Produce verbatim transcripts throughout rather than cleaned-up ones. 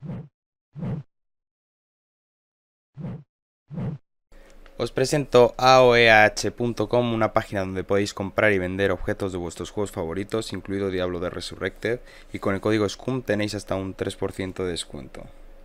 Os presento A O E A H punto com, una página donde podéis comprar y vender objetos de vuestros juegos favoritos, incluido Diablo de Resurrected, y con el código SCUM tenéis hasta un tres por ciento de descuento.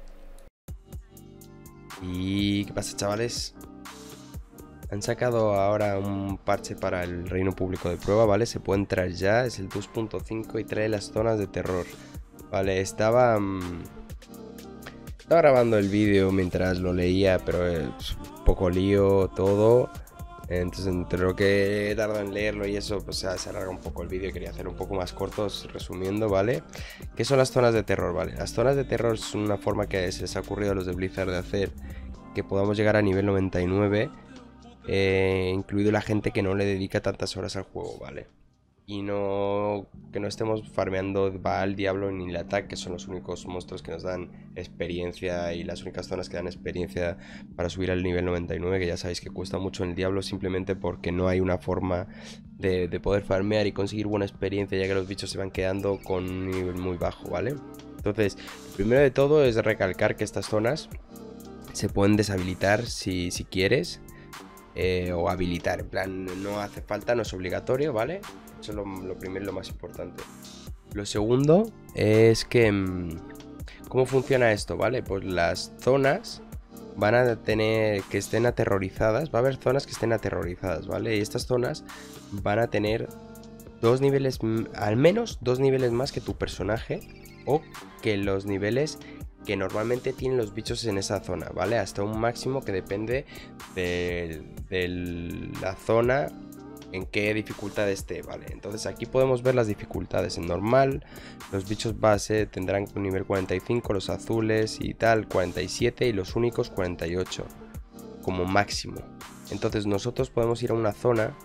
¿Y qué pasa, chavales? Han sacado ahora un parche para el reino público de prueba, ¿vale? Se puede entrar ya, es el dos punto cinco y trae las zonas de terror. Vale, estaba... Mmm, estaba grabando el vídeo mientras lo leía, pero es un poco lío todo. Entonces, entre lo que he tardado en leerlo y eso, pues se alarga un poco el vídeo. Quería hacer un poco más cortos, resumiendo, ¿vale? ¿Qué son las zonas de terror? Vale, las zonas de terror es una forma que se les ha ocurrido a los de Blizzard de hacer que podamos llegar a nivel noventa y nueve, eh, incluido la gente que no le dedica tantas horas al juego, ¿vale? Y no que no estemos farmeando Baal, Diablo ni el ataque, que son los únicos monstruos que nos dan experiencia y las únicas zonas que dan experiencia para subir al nivel noventa y nueve, que ya sabéis que cuesta mucho en el Diablo simplemente porque no hay una forma de, de poder farmear y conseguir buena experiencia, ya que los bichos se van quedando con un nivel muy bajo, ¿vale? Entonces, primero de todo es recalcar que estas zonas se pueden deshabilitar si, si quieres. Eh, o habilitar, en plan, no hace falta, no es obligatorio, ¿vale? Eso es lo, lo primero y lo más importante. Lo segundo es que... ¿Cómo funciona esto, vale? Pues las zonas van a tener que estén aterrorizadas. Va a haber zonas que estén aterrorizadas, ¿vale? Y estas zonas van a tener dos niveles, al menos dos niveles más que tu personaje, o que los niveles que normalmente tienen los bichos en esa zona, ¿vale? Hasta un máximo que depende de, de la zona en qué dificultad esté, ¿vale? Entonces aquí podemos ver las dificultades. En normal, los bichos base tendrán un nivel cuarenta y cinco, los azules y tal, cuarenta y siete, y los únicos cuarenta y ocho, como máximo. Entonces nosotros podemos ir a una zona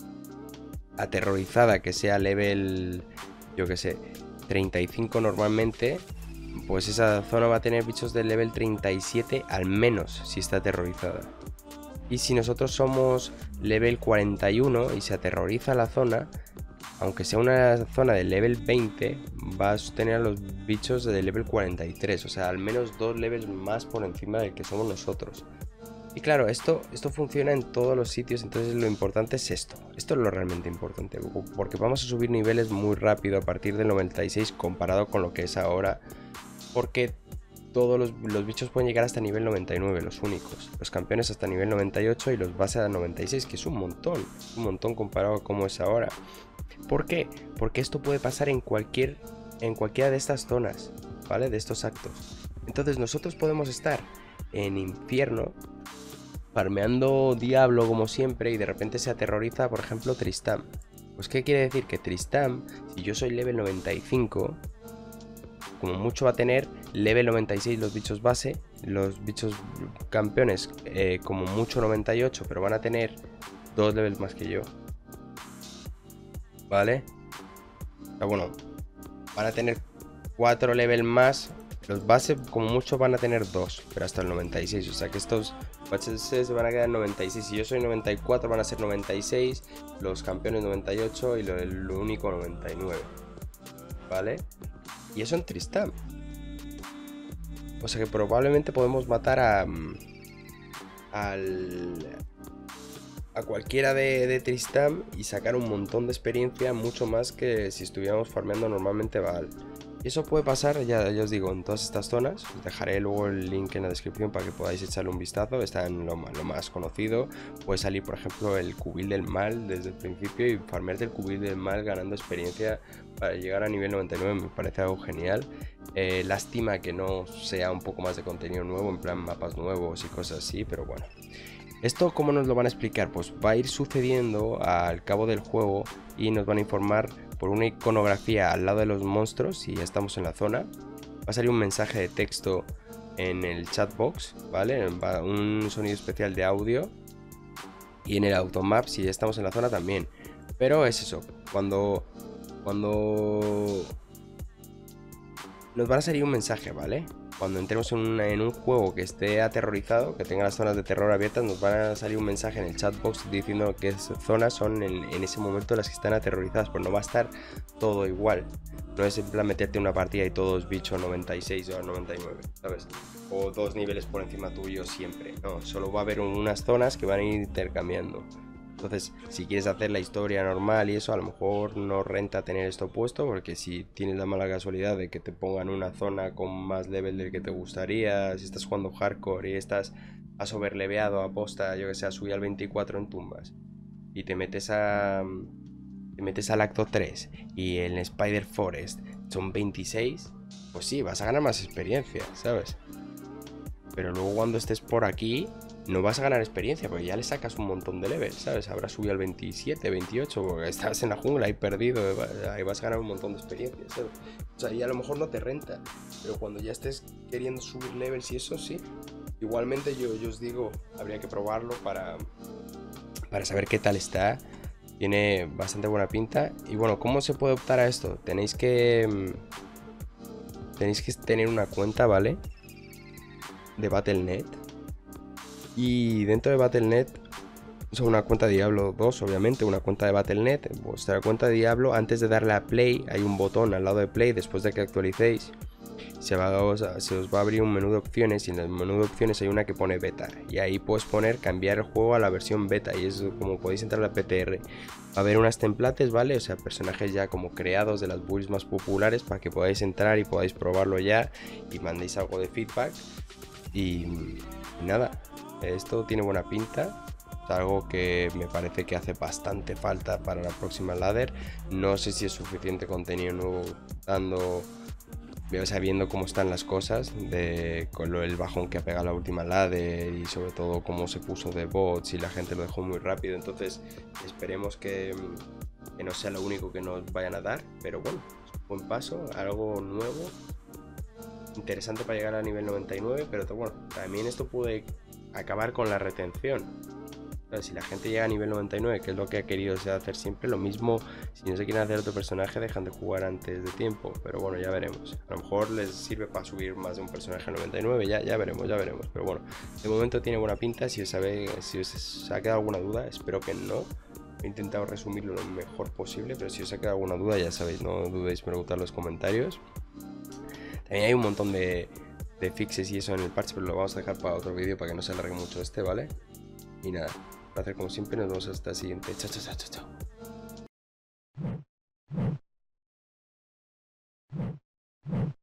aterrorizada que sea level, yo que sé, treinta y cinco normalmente. Pues esa zona va a tener bichos de level treinta y siete al menos si está aterrorizada. Y si nosotros somos level cuarenta y uno y se aterroriza la zona, aunque sea una zona de level veinte, va a tener a los bichos de level cuarenta y tres. O sea, al menos dos levels más por encima del que somos nosotros. Y claro, esto, esto funciona en todos los sitios, entonces lo importante es esto. Esto es lo realmente importante, porque vamos a subir niveles muy rápido a partir del noventa y seis comparado con lo que es ahora. Porque todos los, los bichos pueden llegar hasta nivel noventa y nueve, los únicos. Los campeones hasta nivel noventa y ocho y los base a noventa y seis, que es un montón. Un montón comparado a cómo es ahora. ¿Por qué? Porque esto puede pasar en cualquier, en cualquiera de estas zonas, ¿vale? De estos actos. Entonces nosotros podemos estar en infierno, farmeando Diablo como siempre, y de repente se aterroriza, por ejemplo, Tristán. Pues ¿qué quiere decir? Que Tristán, si yo soy level noventa y cinco... como mucho va a tener level noventa y seis los bichos base, los bichos campeones eh, como mucho noventa y ocho, pero van a tener dos levels más que yo, ¿vale? O sea, bueno, van a tener cuatro levels más, los base como mucho van a tener dos, pero hasta el noventa y seis, o sea que estos bases se van a quedar en noventa y seis, si yo soy noventa y cuatro van a ser noventa y seis, los campeones noventa y ocho y lo, lo único noventa y nueve, ¿vale? Y eso en Tristán. O sea que probablemente podemos matar a... Al, a cualquiera de, de Tristán y sacar un montón de experiencia, mucho más que si estuviéramos farmeando normalmente Baal. Y eso puede pasar, ya, ya os digo, en todas estas zonas. Os dejaré luego el link en la descripción para que podáis echarle un vistazo. Está en lo, lo más conocido. Puede salir, por ejemplo, el cubil del mal desde el principio y farmearte el cubil del mal ganando experiencia para llegar a nivel noventa y nueve. Me parece algo genial. Eh, lástima que no sea un poco más de contenido nuevo, en plan mapas nuevos y cosas así, pero bueno. ¿Esto cómo nos lo van a explicar? Pues va a ir sucediendo al cabo del juego y nos van a informar por una iconografía al lado de los monstruos. Si ya estamos en la zona, va a salir un mensaje de texto en el chatbox, ¿vale? Va un sonido especial de audio, y en el automap si ya estamos en la zona también. Pero es eso, cuando, cuando nos van a salir un mensaje, ¿vale? Cuando entremos en, una, en un juego que esté aterrorizado, que tenga las zonas de terror abiertas, nos van a salir un mensaje en el chatbox diciendo qué zonas son en, en ese momento las que están aterrorizadas, pero no va a estar todo igual. No es en plan meterte en una partida y todos bicho noventa y seis o noventa y nueve, ¿sabes? O dos niveles por encima tuyo siempre. No, solo va a haber unas zonas que van a ir intercambiando. Entonces, si quieres hacer la historia normal y eso, a lo mejor no renta tener esto puesto, porque si tienes la mala casualidad de que te pongan una zona con más level del que te gustaría, si estás jugando hardcore y estás has overleveado a posta, yo que sé, subí al veinticuatro en tumbas, y te metes a te metes al acto tres y en Spider Forest son veintiséis, pues sí, vas a ganar más experiencia, ¿sabes? Pero luego cuando estés por aquí no vas a ganar experiencia porque ya le sacas un montón de levels, ¿sabes? Habrás subido al veintisiete, veintiocho porque estás en la jungla y perdido, ahí vas a ganar un montón de experiencia, ¿sabes? O sea, y a lo mejor no te renta, pero cuando ya estés queriendo subir levels y eso, sí. Igualmente yo, yo os digo, habría que probarlo para, para saber qué tal está. Tiene bastante buena pinta. Y bueno, ¿cómo se puede optar a esto? Tenéis que... Tenéis que tener una cuenta, ¿vale? De Battle punto net. Y dentro de Battle punto net, o sea, una cuenta de Diablo dos, obviamente, una cuenta de Battle punto net. Vuestra cuenta de Diablo, antes de darle a Play, hay un botón al lado de Play, después de que actualicéis. Se, va, o sea, se os va a abrir un menú de opciones y en el menú de opciones hay una que pone beta. Y ahí puedes poner cambiar el juego a la versión beta y es como podéis entrar a la P T R. Va a haber unas templates, ¿vale? O sea, personajes ya como creados de las builds más populares para que podáis entrar y podáis probarlo ya y mandéis algo de feedback. Y, y nada, esto tiene buena pinta. Es algo que me parece que hace bastante falta para la próxima ladder. No sé si es suficiente contenido nuevo dando... sabiendo cómo están las cosas, de, con lo, el bajón que ha pegado la última ladder y sobre todo cómo se puso de bots y la gente lo dejó muy rápido. Entonces esperemos que, que no sea lo único que nos vayan a dar, pero bueno, es un buen paso, algo nuevo, interesante para llegar a nivel noventa y nueve, pero bueno, también esto puede acabar con la retención. Si la gente llega a nivel noventa y nueve, que es lo que ha querido hacer siempre, lo mismo, si no se quieren hacer otro personaje, dejan de jugar antes de tiempo. Pero bueno, ya veremos. A lo mejor les sirve para subir más de un personaje a noventa y nueve, ya, ya veremos, ya veremos. Pero bueno, de momento tiene buena pinta. Si os, sabe, si os ha quedado alguna duda, espero que no. He intentado resumirlo lo mejor posible, pero si os ha quedado alguna duda, ya sabéis, no dudéis en preguntar en los comentarios. También hay un montón de, de fixes y eso en el parche, pero lo vamos a dejar para otro vídeo para que no se alargue mucho este, ¿vale? Y nada, un placer como siempre, nos vemos hasta el siguiente. Chao, chao, chao, chao, chao.